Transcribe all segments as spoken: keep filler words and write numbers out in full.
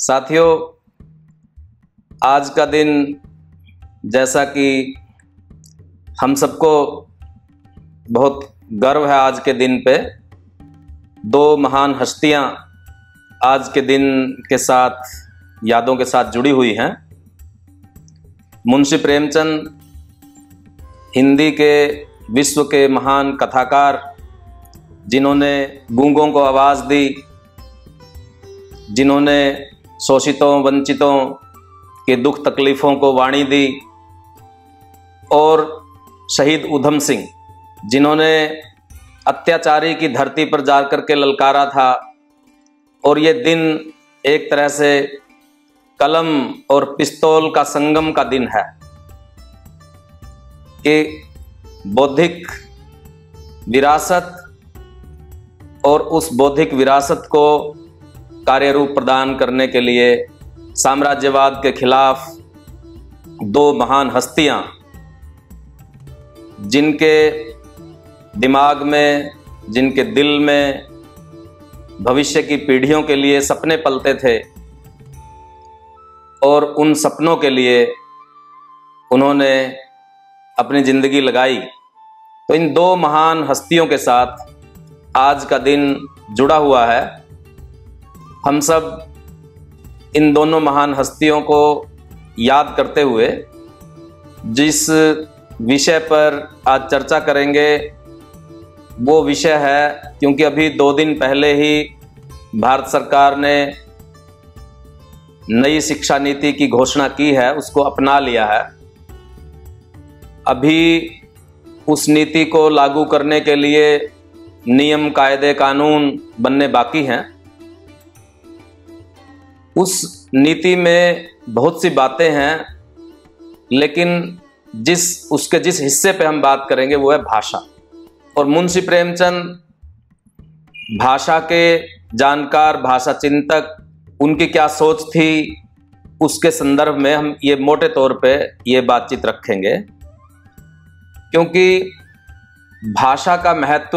साथियों, आज का दिन जैसा कि हम सबको बहुत गर्व है, आज के दिन पे दो महान हस्तियां आज के दिन के साथ यादों के साथ जुड़ी हुई हैं। मुंशी प्रेमचंद हिंदी के विश्व के महान कथाकार, जिन्होंने गूंगों को आवाज़ दी, जिन्होंने शोषितों वंचितों के दुख तकलीफ़ों को वाणी दी, और शहीद उधम सिंह, जिन्होंने अत्याचारी की धरती पर जाकर के ललकारा था। और ये दिन एक तरह से कलम और पिस्तौल का संगम का दिन है कि बौद्धिक विरासत और उस बौद्धिक विरासत को कार्यरूप प्रदान करने के लिए साम्राज्यवाद के खिलाफ दो महान हस्तियां, जिनके दिमाग में, जिनके दिल में भविष्य की पीढ़ियों के लिए सपने पलते थे और उन सपनों के लिए उन्होंने अपनी जिंदगी लगाई, तो इन दो महान हस्तियों के साथ आज का दिन जुड़ा हुआ है। हम सब इन दोनों महान हस्तियों को याद करते हुए जिस विषय पर आज चर्चा करेंगे वो विषय है, क्योंकि अभी दो दिन पहले ही भारत सरकार ने नई शिक्षा नीति की घोषणा की है, उसको अपना लिया है। अभी उस नीति को लागू करने के लिए नियम, कायदे, कानून बनने बाकी हैं। उस नीति में बहुत सी बातें हैं, लेकिन जिस उसके जिस हिस्से पे हम बात करेंगे वो है भाषा। और मुंशी प्रेमचंद भाषा के जानकार, भाषा चिंतक, उनकी क्या सोच थी, उसके संदर्भ में हम ये मोटे तौर पे ये बातचीत रखेंगे, क्योंकि भाषा का महत्व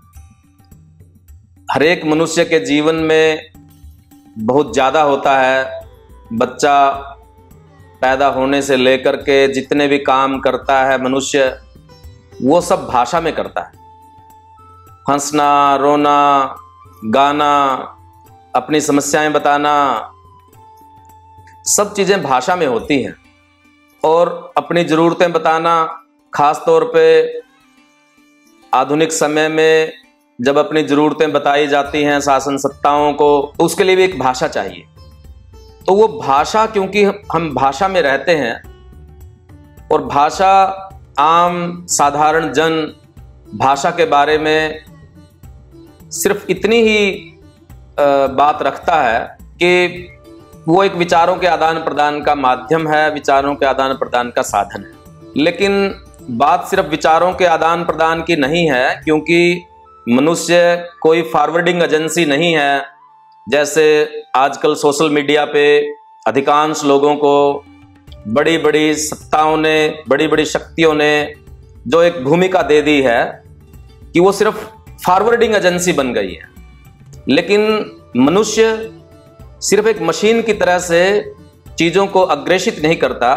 हरेक मनुष्य के जीवन में बहुत ज़्यादा होता है। बच्चा पैदा होने से लेकर के जितने भी काम करता है मनुष्य, वो सब भाषा में करता है। हंसना, रोना, गाना, अपनी समस्याएं बताना, सब चीज़ें भाषा में होती हैं। और अपनी ज़रूरतें बताना, खास तौर पे आधुनिक समय में जब अपनी ज़रूरतें बताई जाती हैं शासन सत्ताओं को, तो उसके लिए भी एक भाषा चाहिए। तो वो भाषा, क्योंकि हम भाषा में रहते हैं और भाषा आम साधारण जन भाषा के बारे में सिर्फ इतनी ही बात रखता है कि वो एक विचारों के आदान प्रदान का माध्यम है, विचारों के आदान प्रदान का साधन है। लेकिन बात सिर्फ विचारों के आदान प्रदान की नहीं है, क्योंकि मनुष्य कोई फॉरवर्डिंग एजेंसी नहीं है। जैसे आजकल सोशल मीडिया पे अधिकांश लोगों को बड़ी बड़ी सत्ताओं ने, बड़ी बड़ी शक्तियों ने जो एक भूमिका दे दी है कि वो सिर्फ फॉरवर्डिंग एजेंसी बन गई है। लेकिन मनुष्य सिर्फ एक मशीन की तरह से चीज़ों को अग्रेषित नहीं करता,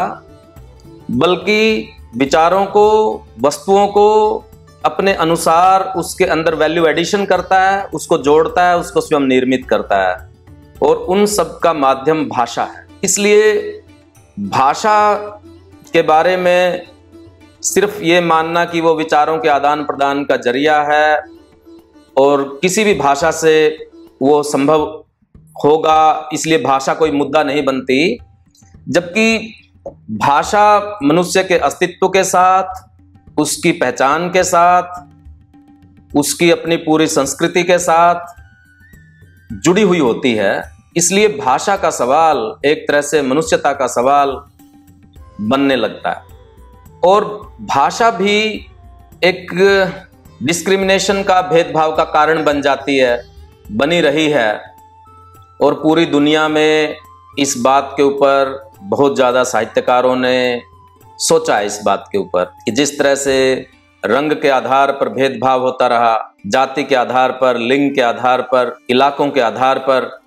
बल्कि विचारों को, वस्तुओं को अपने अनुसार उसके अंदर वैल्यू एडिशन करता है, उसको जोड़ता है, उसको स्वयं निर्मित करता है, और उन सब का माध्यम भाषा है। इसलिए भाषा के बारे में सिर्फ ये मानना कि वो विचारों के आदान प्रदान का जरिया है और किसी भी भाषा से वो संभव होगा, इसलिए भाषा कोई मुद्दा नहीं बनती। जबकि भाषा मनुष्य के अस्तित्व के साथ, उसकी पहचान के साथ, उसकी अपनी पूरी संस्कृति के साथ जुड़ी हुई होती है। इसलिए भाषा का सवाल एक तरह से मनुष्यता का सवाल बनने लगता है। और भाषा भी एक डिस्क्रिमिनेशन का, भेदभाव का कारण बन जाती है, बनी रही है। और पूरी दुनिया में इस बात के ऊपर बहुत ज़्यादा साहित्यकारों ने सोचा है, इस बात के ऊपर कि जिस तरह से रंग के आधार पर भेदभाव होता रहा, जाति के आधार पर, लिंग के आधार पर, इलाकों के आधार पर,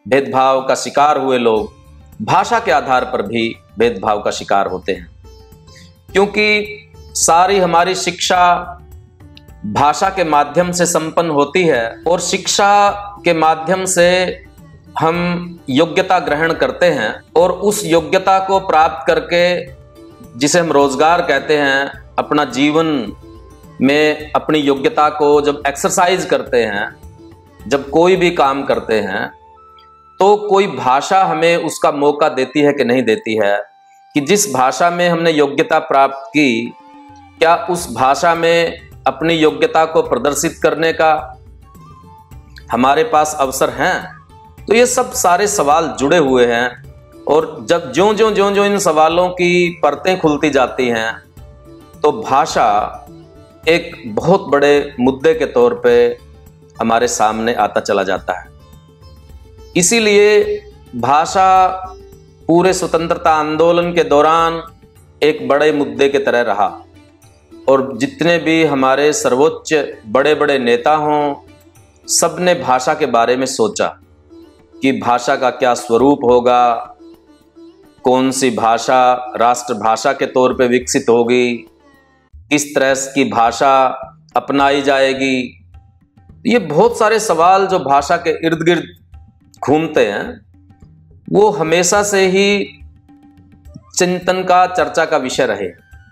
भेदभाव का शिकार हुए लोग भाषा के आधार पर भी भेदभाव का शिकार होते हैं, क्योंकि सारी हमारी शिक्षा भाषा के माध्यम से संपन्न होती है और शिक्षा के माध्यम से हम योग्यता ग्रहण करते हैं और उस योग्यता को प्राप्त करके, जिसे हम रोजगार कहते हैं, अपना जीवन में अपनी योग्यता को जब एक्सरसाइज करते हैं, जब कोई भी काम करते हैं, तो कोई भाषा हमें उसका मौका देती है कि नहीं देती है कि जिस भाषा में हमने योग्यता प्राप्त की, क्या उस भाषा में अपनी योग्यता को प्रदर्शित करने का हमारे पास अवसर हैं। तो ये सब सारे सवाल जुड़े हुए हैं और जब ज्यों ज्यों ज्यों ज्यों इन सवालों की परतें खुलती जाती हैं तो भाषा एक बहुत बड़े मुद्दे के तौर पे हमारे सामने आता चला जाता है। इसीलिए भाषा पूरे स्वतंत्रता आंदोलन के दौरान एक बड़े मुद्दे की तरह रहा और जितने भी हमारे सर्वोच्च बड़े बड़े नेता हों, सब ने भाषा के बारे में सोचा कि भाषा का क्या स्वरूप होगा, कौन सी भाषा राष्ट्रभाषा के तौर पे विकसित होगी, किस तरह की भाषा अपनाई जाएगी। ये बहुत सारे सवाल जो भाषा के इर्द गिर्द घूमते हैं, वो हमेशा से ही चिंतन का, चर्चा का विषय रहे।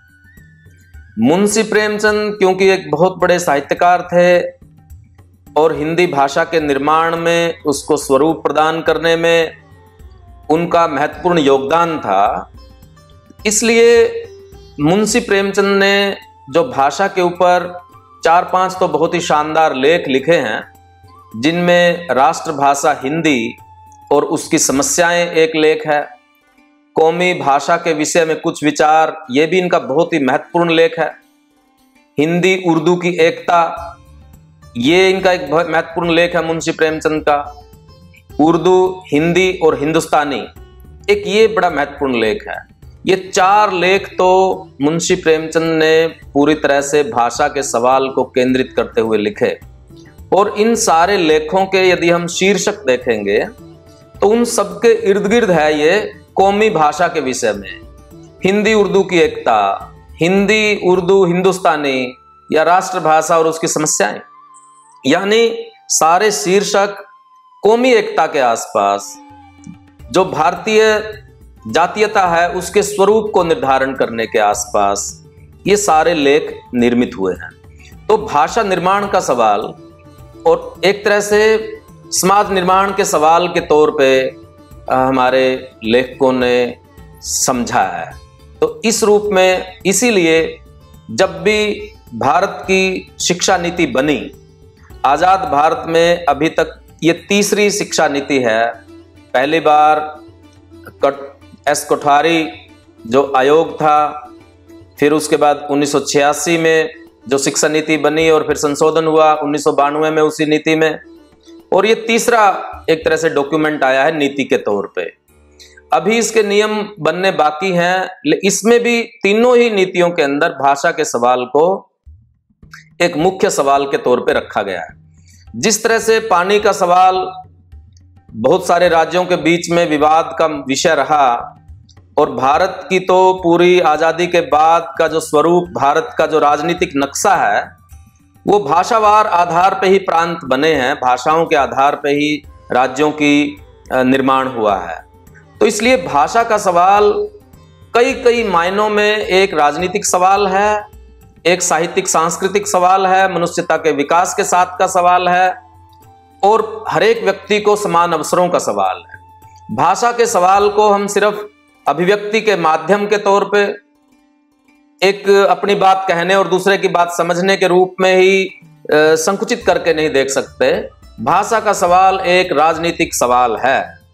मुंशी प्रेमचंद क्योंकि एक बहुत बड़े साहित्यकार थे और हिंदी भाषा के निर्माण में, उसको स्वरूप प्रदान करने में उनका महत्वपूर्ण योगदान था, इसलिए मुंशी प्रेमचंद ने जो भाषा के ऊपर चार पांच तो बहुत ही शानदार लेख लिखे हैं, जिनमें राष्ट्रभाषा हिंदी और उसकी समस्याएं एक लेख है, कौमी भाषा के विषय में कुछ विचार, ये भी इनका बहुत ही महत्वपूर्ण लेख है, हिंदी उर्दू की एकता, ये इनका एक बहुत महत्वपूर्ण लेख है मुंशी प्रेमचंद का, उर्दू, हिंदी और हिंदुस्तानी, एक ये बड़ा महत्वपूर्ण लेख है। ये चार लेख तो मुंशी प्रेमचंद ने पूरी तरह से भाषा के सवाल को केंद्रित करते हुए लिखे और इन सारे लेखों के यदि हम शीर्षक देखेंगे तो उन सबके इर्द गिर्द है ये कौमी भाषा के विषय में, हिंदी उर्दू की एकता, हिंदी उर्दू हिंदुस्तानी या राष्ट्रभाषा और उसकी समस्याएं, यानी सारे शीर्षक कौमी एकता के आसपास, जो भारतीय जातीयता है उसके स्वरूप को निर्धारण करने के आसपास ये सारे लेख निर्मित हुए हैं। तो भाषा निर्माण का सवाल और एक तरह से समाज निर्माण के सवाल के तौर पे हमारे लेखकों ने समझा है। तो इस रूप में, इसीलिए जब भी भारत की शिक्षा नीति बनी, आजाद भारत में अभी तक ये तीसरी शिक्षा नीति है। पहली बार कट एस कोठारी जो आयोग था, फिर उसके बाद उन्नीस सौ छियासी में जो शिक्षा नीति बनी और फिर संशोधन हुआ उन्नीस सौ बानवे में उसी नीति में, और ये तीसरा एक तरह से डॉक्यूमेंट आया है नीति के तौर पे। अभी इसके नियम बनने बाकी हैं, इसमें भी तीनों ही नीतियों के अंदर भाषा के सवाल को एक मुख्य सवाल के तौर पे रखा गया है। जिस तरह से पानी का सवाल बहुत सारे राज्यों के बीच में विवाद का विषय रहा और भारत की तो पूरी आजादी के बाद का जो स्वरूप, भारत का जो राजनीतिक नक्शा है, वो भाषावार आधार पे ही प्रांत बने हैं, भाषाओं के आधार पे ही राज्यों की निर्माण हुआ है। तो इसलिए भाषा का सवाल कई कई मायनों में एक राजनीतिक सवाल है, एक साहित्यिक सांस्कृतिक सवाल है, मनुष्यता के विकास के साथ का सवाल है और हर एक व्यक्ति को समान अवसरों का सवाल है। भाषा के सवाल को हम सिर्फ अभिव्यक्ति के माध्यम के तौर पे, एक अपनी बात कहने और दूसरे की बात समझने के रूप में ही संकुचित करके नहीं देख सकते। भाषा का सवाल एक राजनीतिक सवाल है।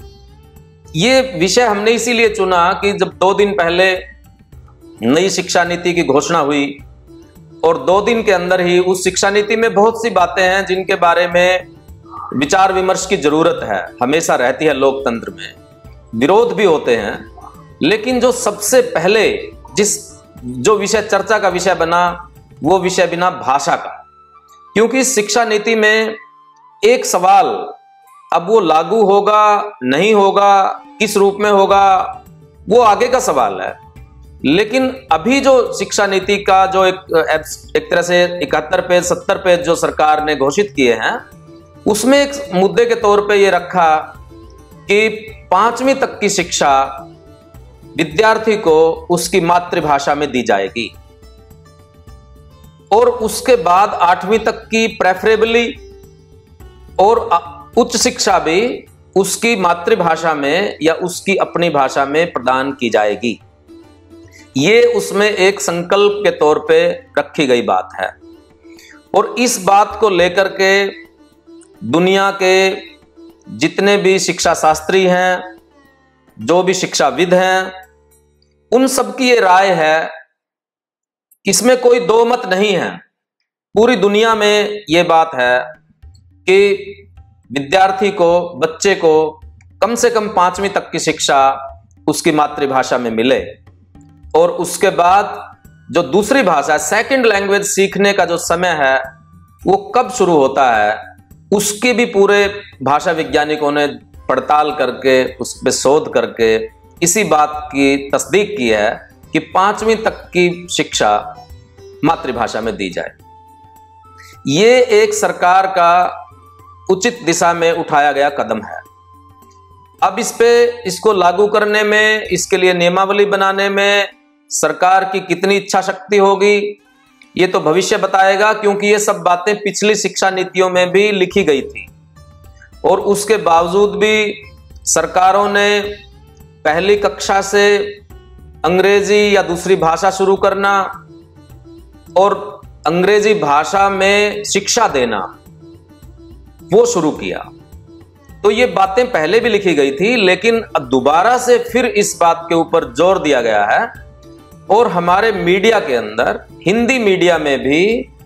ये विषय हमने इसीलिए चुना कि जब दो दिन पहले नई शिक्षा नीति की घोषणा हुई और दो दिन के अंदर ही उस शिक्षा नीति में बहुत सी बातें हैं जिनके बारे में विचार विमर्श की जरूरत है, हमेशा रहती है लोकतंत्र में, विरोध भी होते हैं, लेकिन जो सबसे पहले जिस जो विषय चर्चा का विषय बना वो विषय बिना भाषा का, क्योंकि शिक्षा नीति में एक सवाल अब वो लागू होगा नहीं होगा, किस रूप में होगा, वो आगे का सवाल है। लेकिन अभी जो शिक्षा नीति का जो एक एक तरह से इकहत्तर पेज सत्तर पेज जो सरकार ने घोषित किए हैं, उसमें एक मुद्दे के तौर पे ये रखा कि पांचवी तक की शिक्षा विद्यार्थी को उसकी मातृभाषा में दी जाएगी और उसके बाद आठवीं तक की प्रेफरेबली और उच्च शिक्षा भी उसकी मातृभाषा में या उसकी अपनी भाषा में प्रदान की जाएगी। ये उसमें एक संकल्प के तौर पे रखी गई बात है और इस बात को लेकर के दुनिया के जितने भी शिक्षा शास्त्री हैं, जो भी शिक्षाविद हैं, उन सबकी ये राय है, इसमें कोई दो मत नहीं है। पूरी दुनिया में ये बात है कि विद्यार्थी को, बच्चे को कम से कम पांचवीं तक की शिक्षा उसकी मातृभाषा में मिले और उसके बाद जो दूसरी भाषा, सेकंड लैंग्वेज सीखने का जो समय है वो कब शुरू होता है, उसकी भी पूरे भाषा वैज्ञानिकों ने पड़ताल करके उस पर शोध करके इसी बात की तस्दीक की है कि पांचवीं तक की शिक्षा मातृभाषा में दी जाए। ये एक सरकार का उचित दिशा में उठाया गया कदम है। अब इस पे इसको लागू करने में, इसके लिए नियमावली बनाने में सरकार की कितनी इच्छा शक्ति होगी, ये तो भविष्य बताएगा, क्योंकि ये सब बातें पिछली शिक्षा नीतियों में भी लिखी गई थी और उसके बावजूद भी सरकारों ने पहली कक्षा से अंग्रेजी या दूसरी भाषा शुरू करना और अंग्रेजी भाषा में शिक्षा देना वो शुरू किया। तो ये बातें पहले भी लिखी गई थी, लेकिन अब दोबारा से फिर इस बात के ऊपर जोर दिया गया है और हमारे मीडिया के अंदर, हिंदी मीडिया में भी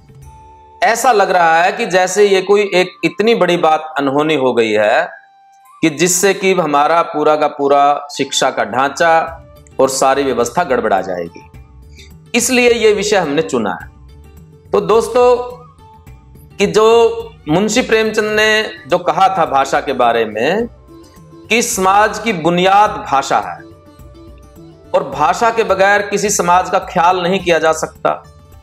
ऐसा लग रहा है कि जैसे ये कोई एक इतनी बड़ी बात अनहोनी हो गई है कि जिससे कि हमारा पूरा का पूरा शिक्षा का ढांचा और सारी व्यवस्था गड़बड़ा जाएगी। इसलिए ये विषय हमने चुना है। तो दोस्तों, कि जो मुंशी प्रेमचंद ने जो कहा था भाषा के बारे में कि समाज की बुनियाद भाषा है और भाषा के बगैर किसी समाज का ख्याल नहीं किया जा सकता।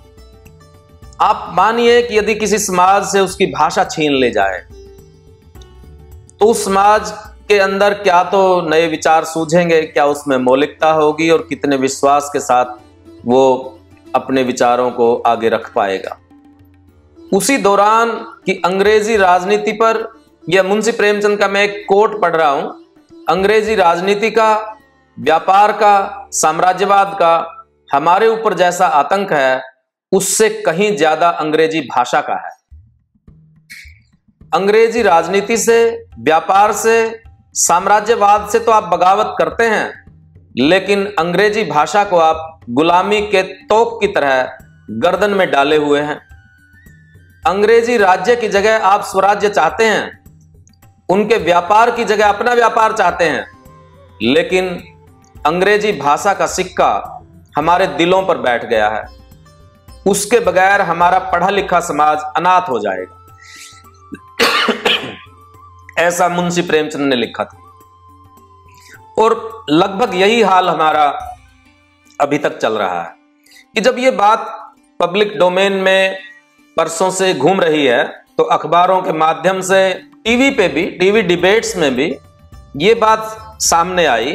आप मानिए कि यदि किसी समाज से उसकी भाषा छीन ले जाए तो उस समाज के अंदर क्या तो नए विचार सूझेंगे, क्या उसमें मौलिकता होगी और कितने विश्वास के साथ वो अपने विचारों को आगे रख पाएगा। उसी दौरान कि अंग्रेजी राजनीति पर, यह मुंशी प्रेमचंद का मैं एक कोट पढ़ रहा हूं, अंग्रेजी राजनीति का, व्यापार का, साम्राज्यवाद का हमारे ऊपर जैसा आतंक है उससे कहीं ज्यादा अंग्रेजी भाषा का है। अंग्रेजी राजनीति से, व्यापार से, साम्राज्यवाद से तो आप बगावत करते हैं, लेकिन अंग्रेजी भाषा को आप गुलामी के तोप की तरह गर्दन में डाले हुए हैं। अंग्रेजी राज्य की जगह आप स्वराज्य चाहते हैं, उनके व्यापार की जगह अपना व्यापार चाहते हैं, लेकिन अंग्रेजी भाषा का सिक्का हमारे दिलों पर बैठ गया है। उसके बगैर हमारा पढ़ा लिखा समाज अनाथ हो जाएगा। ऐसा मुंशी प्रेमचंद ने लिखा था और लगभग यही हाल हमारा अभी तक चल रहा है कि जब ये बात पब्लिक डोमेन में परसों से घूम रही है तो अखबारों के माध्यम से, टीवी पे भी, टीवी डिबेट्स में भी ये बात सामने आई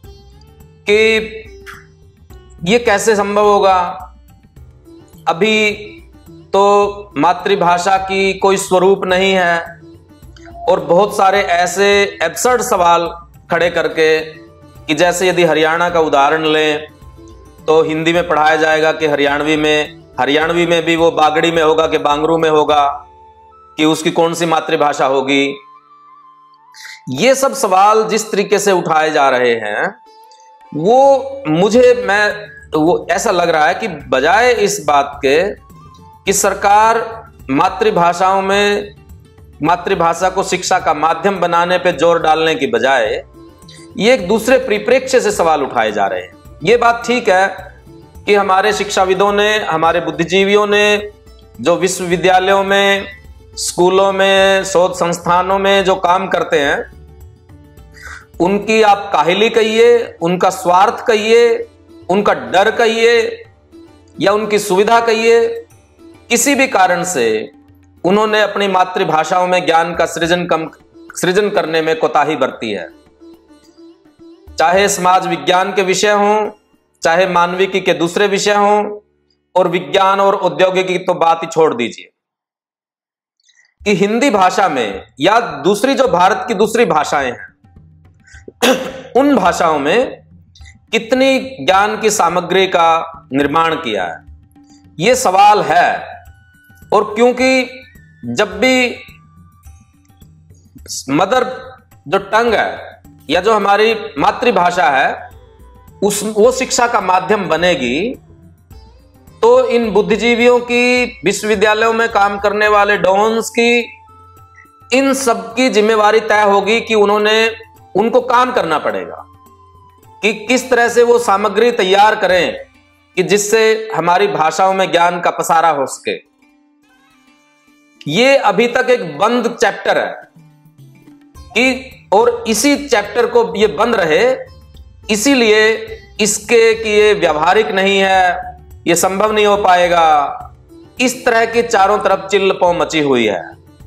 कि ये कैसे संभव होगा। अभी तो मातृभाषा की कोई स्वरूप नहीं है और बहुत सारे ऐसे एब्सर्ड सवाल खड़े करके कि जैसे यदि हरियाणा का उदाहरण लें तो हिंदी में पढ़ाया जाएगा कि हरियाणवी में हरियाणवी में भी वो बागड़ी में होगा कि बांगरू में होगा, कि उसकी कौन सी मातृभाषा होगी। ये सब सवाल जिस तरीके से उठाए जा रहे हैं वो मुझे मैं वो ऐसा लग रहा है कि बजाय इस बात के कि सरकार मातृभाषाओं में मातृभाषा को शिक्षा का माध्यम बनाने पे जोर डालने की बजाय ये एक दूसरे परिप्रेक्ष्य से सवाल उठाए जा रहे हैं। ये बात ठीक है कि हमारे शिक्षाविदों ने, हमारे बुद्धिजीवियों ने जो विश्वविद्यालयों में स्कूलों में, शोध संस्थानों में जो काम करते हैं, उनकी आप काहिली कहिए, उनका स्वार्थ कहिए, उनका डर कहिए या उनकी सुविधा कहिए, किसी भी कारण से उन्होंने अपनी मातृभाषाओं में ज्ञान का सृजन कम सृजन करने में कोताही बरती है। चाहे समाज विज्ञान के विषय हों, चाहे मानविकी के दूसरे विषय हों, और विज्ञान और औद्योगिकी तो बात ही छोड़ दीजिए कि हिंदी भाषा में या दूसरी जो भारत की दूसरी भाषाएं हैं उन भाषाओं में कितनी ज्ञान की सामग्री का निर्माण किया है, ये सवाल है। और क्योंकि जब भी मदर जो टंग है या जो हमारी मातृभाषा है उस वो शिक्षा का माध्यम बनेगी, तो इन बुद्धिजीवियों की, विश्वविद्यालयों में काम करने वाले डॉन्स की, इन सब की जिम्मेवारी तय होगी कि उन्होंने उनको काम करना पड़ेगा कि किस तरह से वो सामग्री तैयार करें कि जिससे हमारी भाषाओं में ज्ञान का पसारा हो सके। ये अभी तक एक बंद चैप्टर है कि, और इसी चैप्टर को ये बंद रहे, इसीलिए इसके कि ये व्यावहारिक नहीं है, ये संभव नहीं हो पाएगा, इस तरह की चारों तरफ चिल्ल पौ मची हुई है।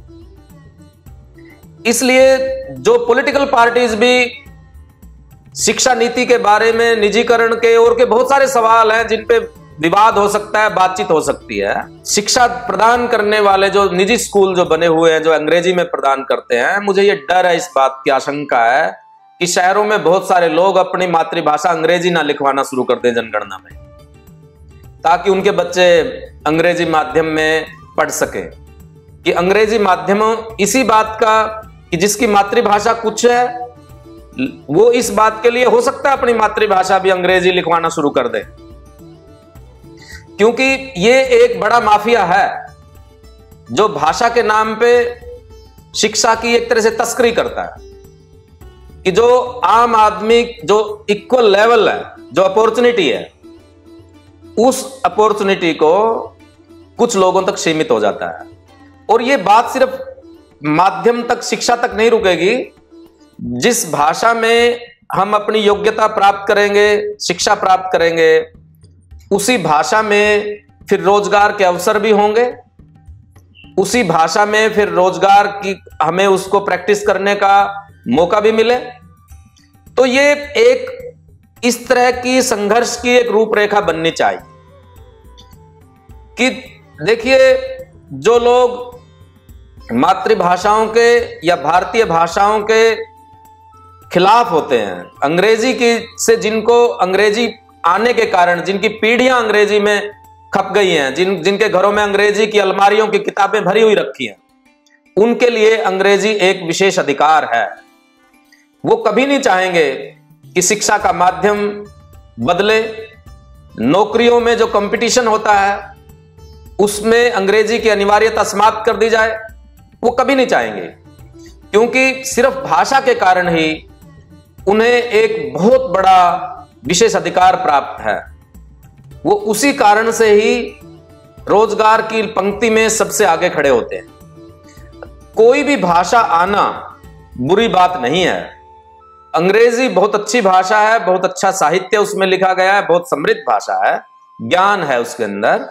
इसलिए जो पॉलिटिकल पार्टीज भी शिक्षा नीति के बारे में, निजीकरण के और के बहुत सारे सवाल हैं जिन पे विवाद हो सकता है, बातचीत हो सकती है। शिक्षा प्रदान करने वाले जो निजी स्कूल जो बने हुए हैं, जो अंग्रेजी में प्रदान करते हैं, मुझे ये डर है, इस बात की आशंका है कि शहरों में बहुत सारे लोग अपनी मातृभाषा अंग्रेजी ना लिखवाना शुरू कर दें जनगणना में, ताकि उनके बच्चे अंग्रेजी माध्यम में पढ़ सके। कि अंग्रेजी माध्यम इसी बात का कि जिसकी मातृभाषा कुछ है वो इस बात के लिए हो सकता है अपनी मातृभाषा भी अंग्रेजी लिखवाना शुरू कर दे, क्योंकि ये एक बड़ा माफिया है जो भाषा के नाम पे शिक्षा की एक तरह से तस्करी करता है कि जो आम आदमी, जो इक्वल लेवल है, जो अपॉर्चुनिटी है, उस अपॉर्चुनिटी को कुछ लोगों तक सीमित हो जाता है। और ये बात सिर्फ माध्यम तक, शिक्षा तक नहीं रुकेगी। जिस भाषा में हम अपनी योग्यता प्राप्त करेंगे, शिक्षा प्राप्त करेंगे, उसी भाषा में फिर रोजगार के अवसर भी होंगे, उसी भाषा में फिर रोजगार की हमें उसको प्रैक्टिस करने का मौका भी मिले। तो ये एक इस तरह की संघर्ष की एक रूपरेखा बननी चाहिए कि देखिए, जो लोग मातृभाषाओं के या भारतीय भाषाओं के खिलाफ होते हैं, अंग्रेजी की से जिनको अंग्रेजी आने के कारण, जिनकी पीढ़ियां अंग्रेजी में खप गई हैं, जिन जिनके घरों में अंग्रेजी की अलमारियों की किताबें भरी हुई रखी हैं, उनके लिए अंग्रेजी एक विशेष अधिकार है। वो कभी नहीं चाहेंगे कि शिक्षा का माध्यम बदले। नौकरियों में जो कंपटीशन होता है उसमें अंग्रेजी की अनिवार्यता समाप्त कर दी जाए, वो कभी नहीं चाहेंगे, क्योंकि सिर्फ भाषा के कारण ही उन्हें एक बहुत बड़ा विशेष अधिकार प्राप्त है। वो उसी कारण से ही रोजगार की पंक्ति में सबसे आगे खड़े होते हैं। कोई भी भाषा आना बुरी बात नहीं है। अंग्रेजी बहुत अच्छी भाषा है, बहुत अच्छा साहित्य उसमें लिखा गया है, बहुत समृद्ध भाषा है, ज्ञान है उसके अंदर।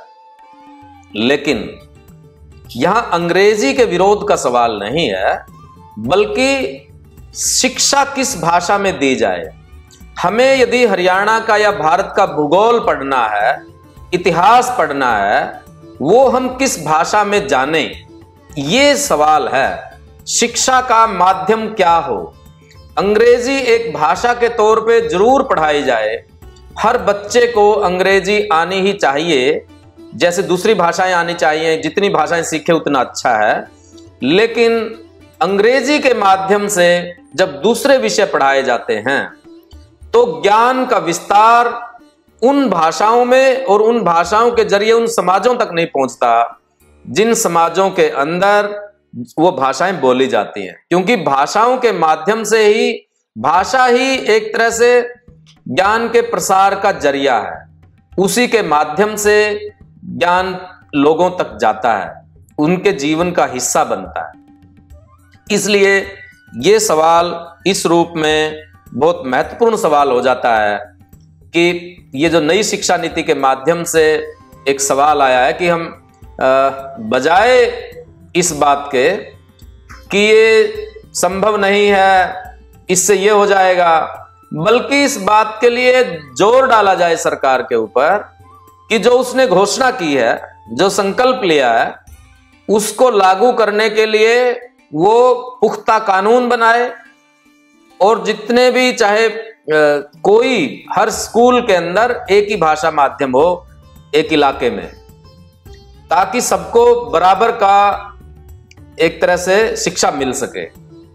लेकिन यहां अंग्रेजी के विरोध का सवाल नहीं है, बल्कि शिक्षा किस भाषा में दी जाए। हमें यदि हरियाणा का या भारत का भूगोल पढ़ना है, इतिहास पढ़ना है, वो हम किस भाषा में जाने, ये सवाल है। शिक्षा का माध्यम क्या हो। अंग्रेजी एक भाषा के तौर पे जरूर पढ़ाई जाए, हर बच्चे को अंग्रेजी आनी ही चाहिए, जैसे दूसरी भाषाएं आनी चाहिए, जितनी भाषाएं सीखे उतना अच्छा है। लेकिन अंग्रेजी के माध्यम से जब दूसरे विषय पढ़ाए जाते हैं तो ज्ञान का विस्तार उन भाषाओं में और उन भाषाओं के जरिए उन समाजों तक नहीं पहुंचता जिन समाजों के अंदर वो भाषाएं बोली जाती हैं, क्योंकि भाषाओं के माध्यम से ही, भाषा ही एक तरह से ज्ञान के प्रसार का जरिया है। उसी के माध्यम से ज्ञान लोगों तक जाता है। उनके जीवन का हिस्सा बनता है। इसलिए ये सवाल इस रूप में बहुत महत्वपूर्ण सवाल हो जाता है कि ये जो नई शिक्षा नीति के माध्यम से एक सवाल आया है कि हम बजाय इस बात के कि ये संभव नहीं है, इससे ये हो जाएगा, बल्कि इस बात के लिए जोर डाला जाए सरकार के ऊपर कि जो उसने घोषणा की है, जो संकल्प लिया है, उसको लागू करने के लिए वो पुख्ता कानून बनाए और जितने भी चाहे आ, कोई हर स्कूल के अंदर एक ही भाषा माध्यम हो एक इलाके में, ताकि सबको बराबर का एक तरह से शिक्षा मिल सके।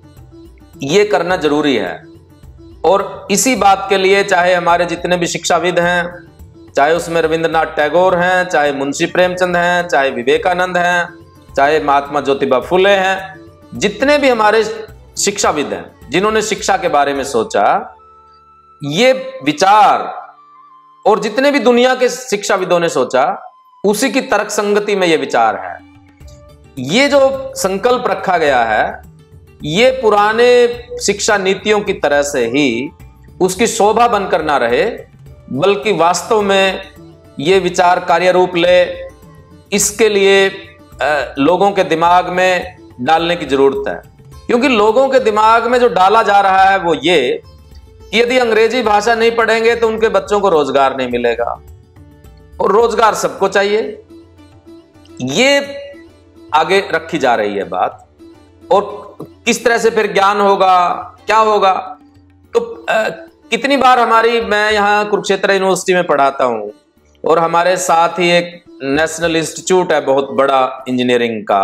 ये करना जरूरी है। और इसी बात के लिए चाहे हमारे जितने भी शिक्षाविद हैं, चाहे उसमें रविंद्रनाथ टैगोर हैं, चाहे मुंशी प्रेमचंद हैं, चाहे विवेकानंद हैं, चाहे महात्मा ज्योतिबा फुले हैं, जितने भी हमारे शिक्षाविद हैं जिन्होंने शिक्षा के बारे में सोचा, ये विचार और जितने भी दुनिया के शिक्षाविदों ने सोचा, उसी की तर्क संगति में ये विचार है। ये जो संकल्प रखा गया है, ये पुराने शिक्षा नीतियों की तरह से ही उसकी शोभा बनकर ना रहे, बल्कि वास्तव में ये विचार कार्य रूप ले, इसके लिए लोगों के दिमाग में डालने की जरूरत है। क्योंकि लोगों के दिमाग में जो डाला जा रहा है वो ये कि यदि अंग्रेजी भाषा नहीं पढ़ेंगे तो उनके बच्चों को रोजगार नहीं मिलेगा, और रोजगार सबको चाहिए। ये आगे रखी जा रही है बात। और किस तरह से फिर ज्ञान होगा, क्या होगा? तो आ, कितनी बार हमारी, मैं यहाँ कुरुक्षेत्र यूनिवर्सिटी में पढ़ाता हूँ और हमारे साथ ही एक नेशनल इंस्टीट्यूट है बहुत बड़ा इंजीनियरिंग का,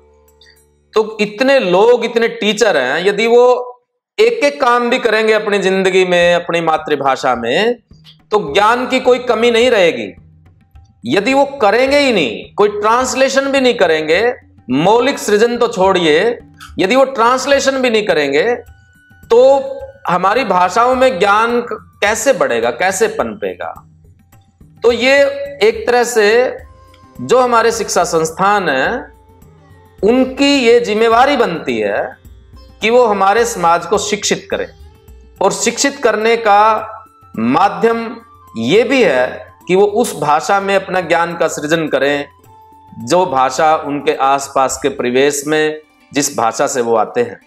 तो इतने लोग, इतने टीचर हैं, यदि वो एक एक काम भी करेंगे अपनी जिंदगी में अपनी मातृभाषा में, तो ज्ञान की कोई कमी नहीं रहेगी। यदि वो करेंगे ही नहीं, कोई ट्रांसलेशन भी नहीं करेंगे, मौलिक सृजन तो छोड़िए, यदि वो ट्रांसलेशन भी नहीं करेंगे तो हमारी भाषाओं में ज्ञान कैसे बढ़ेगा, कैसे पनपेगा? तो ये एक तरह से जो हमारे शिक्षा संस्थान हैं, उनकी ये जिम्मेवारी बनती है कि वो हमारे समाज को शिक्षित करें। और शिक्षित करने का माध्यम ये भी है कि वो उस भाषा में अपना ज्ञान का सृजन करें जो भाषा उनके आसपास के परिवेश में, जिस भाषा से वो आते हैं।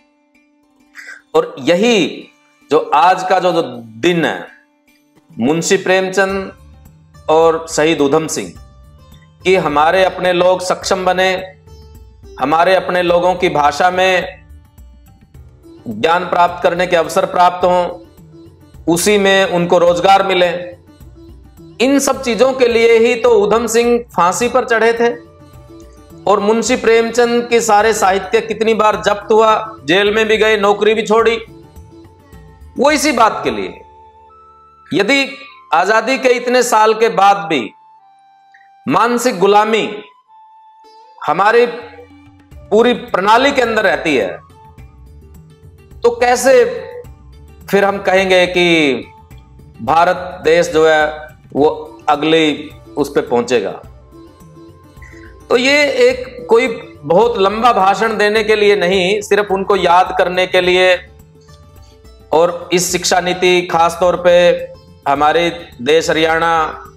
और यही जो आज का जो, जो दिन है, मुंशी प्रेमचंद और शहीद उधम सिंह, कि हमारे अपने लोग सक्षम बने, हमारे अपने लोगों की भाषा में ज्ञान प्राप्त करने के अवसर प्राप्त हों, उसी में उनको रोजगार मिले। इन सब चीजों के लिए ही तो उधम सिंह फांसी पर चढ़े थे और मुंशी प्रेमचंद के सारे साहित्य कितनी बार जब्त हुआ, जेल में भी गए, नौकरी भी छोड़ी, वो इसी बात के लिए। यदि आजादी के इतने साल के बाद भी मानसिक गुलामी हमारी पूरी प्रणाली के अंदर रहती है, तो कैसे फिर हम कहेंगे कि भारत देश जो है वो अगले उस पे पहुंचेगा? तो ये एक कोई बहुत लंबा भाषण देने के लिए नहीं, सिर्फ उनको याद करने के लिए। और इस शिक्षा नीति खास तौर पे हमारे देश हरियाणा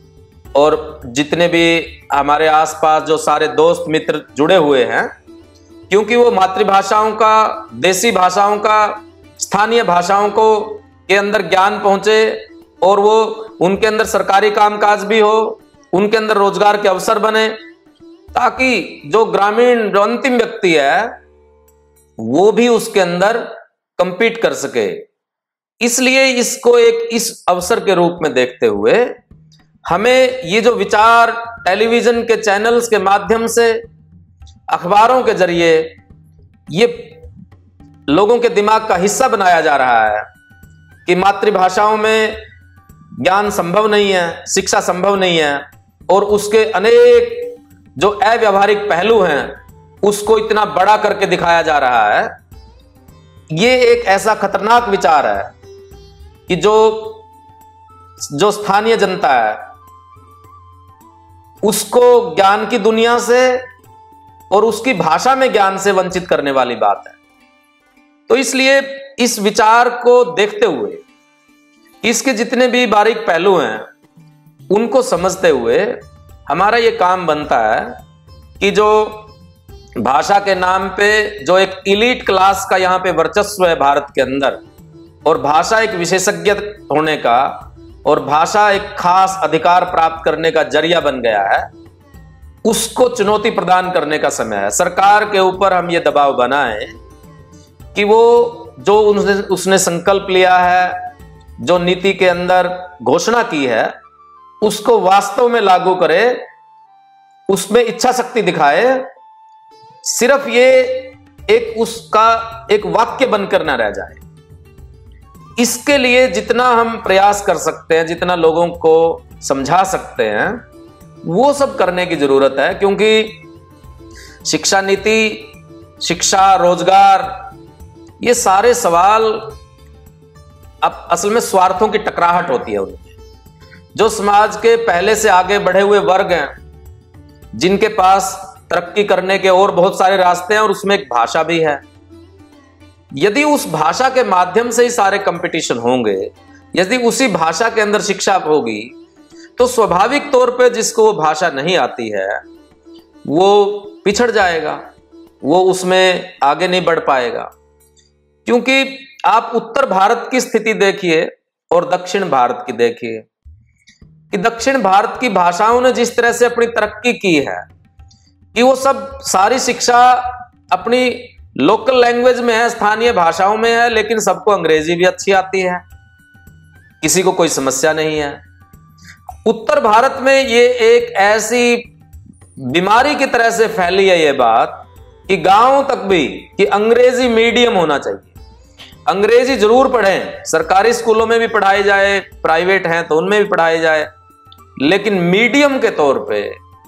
और जितने भी हमारे आसपास जो सारे दोस्त मित्र जुड़े हुए हैं, क्योंकि वो मातृभाषाओं का, देसी भाषाओं का, स्थानीय भाषाओं को के अंदर ज्ञान पहुंचे और वो उनके अंदर सरकारी कामकाज भी हो, उनके अंदर रोजगार के अवसर बने, ताकि जो ग्रामीण, जो अंतिम व्यक्ति है, वो भी उसके अंदर कंपीट कर सके। इसलिए इसको एक इस अवसर के रूप में देखते हुए हमें ये जो विचार टेलीविजन के चैनल्स के माध्यम से, अखबारों के जरिए ये लोगों के दिमाग का हिस्सा बनाया जा रहा है कि मातृभाषाओं में ज्ञान संभव नहीं है, शिक्षा संभव नहीं है, और उसके अनेक जो अव्यावहारिक पहलू हैं उसको इतना बड़ा करके दिखाया जा रहा है। ये एक ऐसा खतरनाक विचार है कि जो जो स्थानीय जनता है उसको ज्ञान की दुनिया से और उसकी भाषा में ज्ञान से वंचित करने वाली बात है। तो इसलिए इस विचार को देखते हुए, इसके जितने भी बारीक पहलू हैं उनको समझते हुए हमारा ये काम बनता है कि जो भाषा के नाम पे जो एक इलीट क्लास का यहाँ पे वर्चस्व है भारत के अंदर, और भाषा एक विशेषज्ञ होने का और भाषा एक खास अधिकार प्राप्त करने का जरिया बन गया है, उसको चुनौती प्रदान करने का समय है। सरकार के ऊपर हम ये दबाव बनाएं कि वो जो उसने उसने संकल्प लिया है, जो नीति के अंदर घोषणा की है, उसको वास्तव में लागू करे, उसमें इच्छा शक्ति दिखाए। सिर्फ ये एक उसका एक वाक्य बनकर ना रह जाए। इसके लिए जितना हम प्रयास कर सकते हैं, जितना लोगों को समझा सकते हैं, वो सब करने की जरूरत है। क्योंकि शिक्षा नीति, शिक्षा, रोजगार, ये सारे सवाल अब असल में स्वार्थों की टकराहट होती है उनमें। जो समाज के पहले से आगे बढ़े हुए वर्ग हैं, जिनके पास तरक्की करने के और बहुत सारे रास्ते हैं, और उसमें एक भाषा भी है, यदि उस भाषा के माध्यम से ही सारे कंपटीशन होंगे, यदि उसी भाषा के अंदर शिक्षा होगी, तो स्वाभाविक तौर पे जिसको वो भाषा नहीं आती है वो पिछड़ जाएगा, वो उसमें आगे नहीं बढ़ पाएगा। क्योंकि आप उत्तर भारत की स्थिति देखिए और दक्षिण भारत की देखिए कि दक्षिण भारत की भाषाओं ने जिस तरह से अपनी तरक्की की है कि वो सब सारी शिक्षा अपनी लोकल लैंग्वेज में है, स्थानीय भाषाओं में है, लेकिन सबको अंग्रेजी भी अच्छी आती है, किसी को कोई समस्या नहीं है। उत्तर भारत में ये एक ऐसी बीमारी की तरह से फैली है ये बात कि गांव तक भी कि अंग्रेजी मीडियम होना चाहिए, अंग्रेजी जरूर पढ़ें, सरकारी स्कूलों में भी पढ़ाई जाए, प्राइवेट हैं तो उनमें भी पढ़ाई जाए, लेकिन मीडियम के तौर पे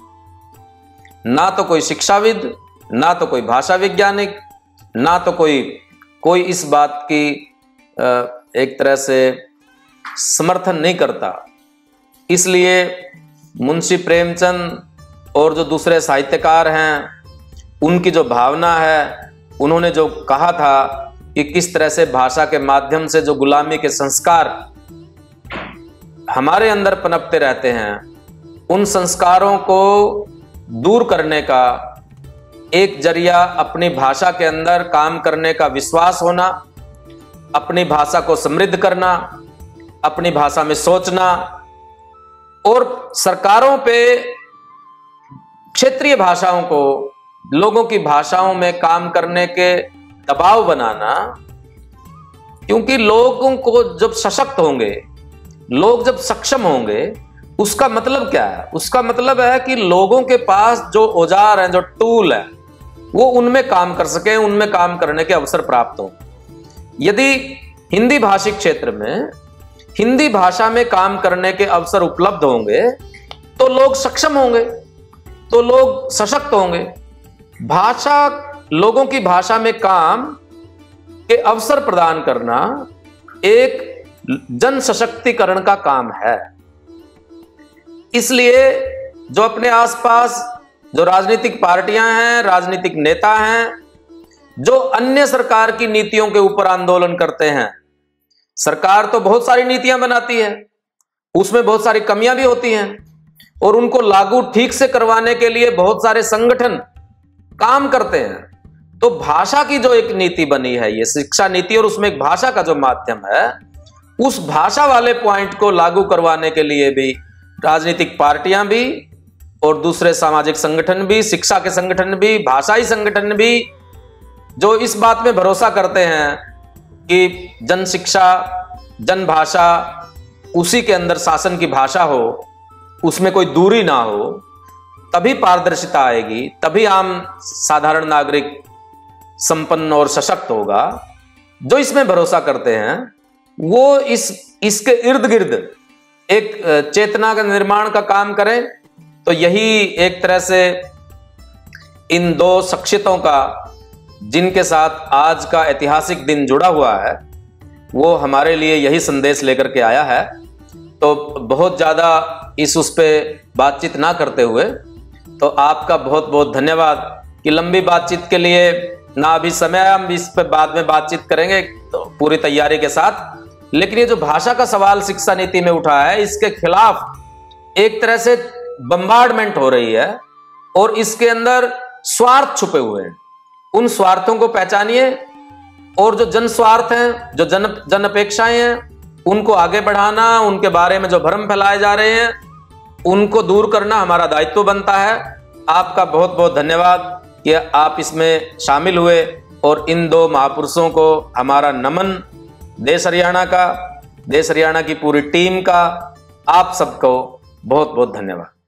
ना तो कोई शिक्षाविद, ना तो कोई भाषा वैज्ञानिक, ना तो कोई कोई इस बात की एक तरह से समर्थन नहीं करता। इसलिए मुंशी प्रेमचंद और जो दूसरे साहित्यकार हैं, उनकी जो भावना है, उन्होंने जो कहा था कि किस तरह से भाषा के माध्यम से जो गुलामी के संस्कार हमारे अंदर पनपते रहते हैं, उन संस्कारों को दूर करने का एक जरिया अपनी भाषा के अंदर काम करने का विश्वास होना, अपनी भाषा को समृद्ध करना, अपनी भाषा में सोचना, और सरकारों पे क्षेत्रीय भाषाओं को, लोगों की भाषाओं में काम करने के दबाव बनाना। क्योंकि लोगों को जब सशक्त होंगे, लोग जब सक्षम होंगे, उसका मतलब क्या है? उसका मतलब है कि लोगों के पास जो औजार हैं, जो टूल है, वो उनमें काम कर सके, उनमें काम करने के अवसर प्राप्त हो। यदि हिंदी भाषिक क्षेत्र में हिंदी भाषा में काम करने के अवसर उपलब्ध होंगे तो लोग सक्षम होंगे, तो लोग सशक्त होंगे। भाषा, लोगों की भाषा में काम के अवसर प्रदान करना एक जन सशक्तिकरण का काम है। इसलिए जो अपने आसपास जो राजनीतिक पार्टियां हैं, राजनीतिक नेता हैं, जो अन्य सरकार की नीतियों के ऊपर आंदोलन करते हैं, सरकार तो बहुत सारी नीतियां बनाती है, उसमें बहुत सारी कमियां भी होती हैं, और उनको लागू ठीक से करवाने के लिए बहुत सारे संगठन काम करते हैं। तो भाषा की जो एक नीति बनी है, ये शिक्षा नीति, और उसमें एक भाषा का जो माध्यम है, उस भाषा वाले पॉइंट को लागू करवाने के लिए भी राजनीतिक पार्टियां भी और दूसरे सामाजिक संगठन भी, शिक्षा के संगठन भी, भाषाई संगठन भी, जो इस बात में भरोसा करते हैं कि जन शिक्षा, जन भाषा, उसी के अंदर शासन की भाषा हो, उसमें कोई दूरी ना हो, तभी पारदर्शिता आएगी, तभी आम साधारण नागरिक संपन्न और सशक्त होगा। जो इसमें भरोसा करते हैं वो इस इसके इर्द गिर्द एक चेतना का निर्माण का काम करें। तो यही एक तरह से इन दो शख्सियतों का, जिनके साथ आज का ऐतिहासिक दिन जुड़ा हुआ है, वो हमारे लिए यही संदेश लेकर के आया है। तो बहुत ज़्यादा इस उस पे बातचीत ना करते हुए, तो आपका बहुत बहुत धन्यवाद कि लंबी बातचीत के लिए ना अभी समय है, हम इस पर बाद में बातचीत करेंगे तो पूरी तैयारी के साथ। लेकिन ये जो भाषा का सवाल शिक्षा नीति में उठा है, इसके खिलाफ एक तरह से बम्बार्डमेंट हो रही है और इसके अंदर स्वार्थ छुपे हुए हैं। उन स्वार्थों को पहचानिए और जो जन स्वार्थ हैं, जो जन जन अपेक्षाएं हैं, उनको आगे बढ़ाना, उनके बारे में जो भ्रम फैलाए जा रहे हैं, उनको दूर करना हमारा दायित्व बनता है। आपका बहुत बहुत धन्यवाद कि आप इसमें शामिल हुए और इन दो महापुरुषों को हमारा नमन, देश हरियाणा का, देश हरियाणा की पूरी टीम का, आप सबको बहुत बहुत धन्यवाद।